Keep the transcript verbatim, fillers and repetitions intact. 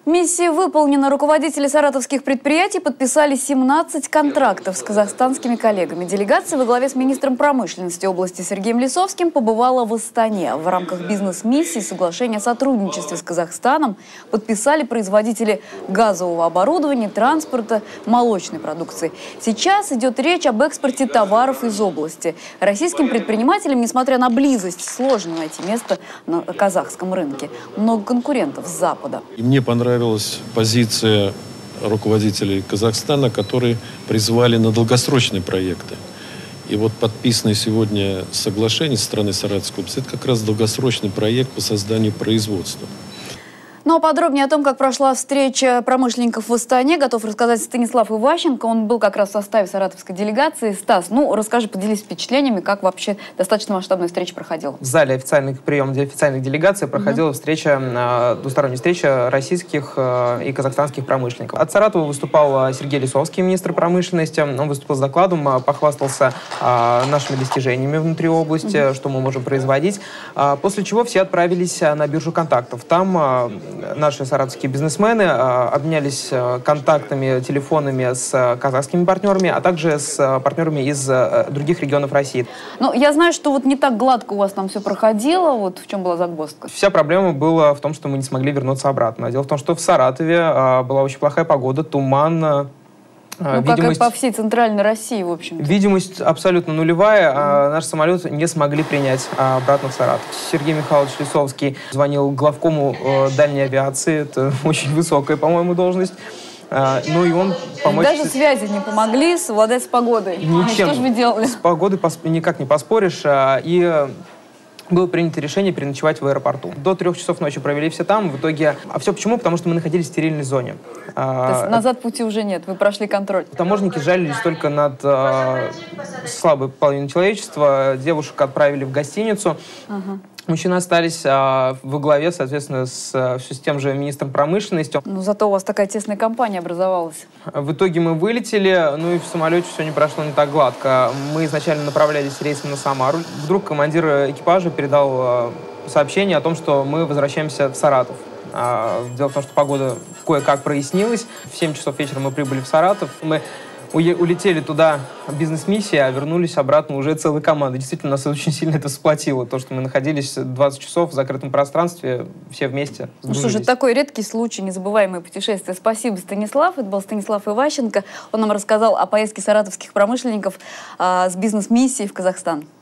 Миссия выполнена. Руководители саратовских предприятий подписали семнадцать контрактов с казахстанскими коллегами. Делегация во главе с министром промышленности области Сергеем Лисовским побывала в Астане. В рамках бизнес-миссии соглашения о сотрудничестве с Казахстаном подписали производители газового оборудования, транспорта, молочной продукции. Сейчас идет речь об экспорте товаров из области. Российским предпринимателям, несмотря на близость, сложно найти место на казахском рынке. Много конкурентов с Запада. И мне понравилась позиция руководителей Казахстана, которые призвали на долгосрочные проекты. И вот подписанное сегодня соглашение со стороны Саратовской области — это как раз долгосрочный проект по созданию производства. Ну а подробнее о том, как прошла встреча промышленников в Астане, готов рассказать Станислав Иващенко. Он был как раз в составе саратовской делегации. Стас, ну расскажи, поделись впечатлениями, как вообще достаточно масштабная встреча проходила. В зале официальных приемов для официальных делегаций проходила угу. встреча, двусторонняя встреча российских и казахстанских промышленников. От Саратова выступал Сергей Лисовский, министр промышленности. Он выступил с докладом, похвастался нашими достижениями внутри области, угу. что мы можем производить. После чего все отправились на биржу контактов. Там наши саратовские бизнесмены а, обменялись а, контактами, телефонами с казахскими партнерами, а также с а, партнерами из а, других регионов России. Ну, я знаю, что вот не так гладко у вас там все проходило. Вот в чем была загвоздка? Вся проблема была в том, что мы не смогли вернуться обратно. Дело в том, что в Саратове а, была очень плохая погода, туман. Ну, видимость, как и по всей центральной России, в общем. Видимость абсолютно нулевая. Mm. А наш самолет не смогли принять а, обратно в Саратов. Сергей Михайлович Лисовский звонил главкому э, дальней авиации. Это очень высокая, по-моему, должность. А, ну и он помочь... Даже связи не помогли совладать с погодой. Ничем. Что же вы делали? С погодой никак не поспоришь. А, и... было принято решение переночевать в аэропорту. До трех часов ночи провели все там. В итоге... А все почему? Потому что мы находились в стерильной зоне. То есть назад пути уже нет, вы прошли контроль. Таможенники жалились только над э, слабой половиной человечества. Девушек отправили в гостиницу. Ага. Мужчины остались а, во главе, соответственно, с, все с тем же министром промышленности. Ну, зато у вас такая тесная компания образовалась. В итоге мы вылетели, ну и в самолете все не прошло не так гладко. Мы изначально направлялись рейсом на Самару. Вдруг командир экипажа передал а, сообщение о том, что мы возвращаемся в Саратов. А, дело в том, что погода кое-как прояснилась. В семь часов вечера мы прибыли в Саратов. Мы улетели туда бизнес-миссия, а вернулись обратно уже целой командой. Действительно, нас очень сильно это сплотило, то, что мы находились двадцать часов в закрытом пространстве, все вместе. Ну что же, такой редкий случай, незабываемое путешествие. Спасибо, Станислав. Это был Станислав Иващенко. Он нам рассказал о поездке саратовских промышленников а, с бизнес-миссией в Казахстан.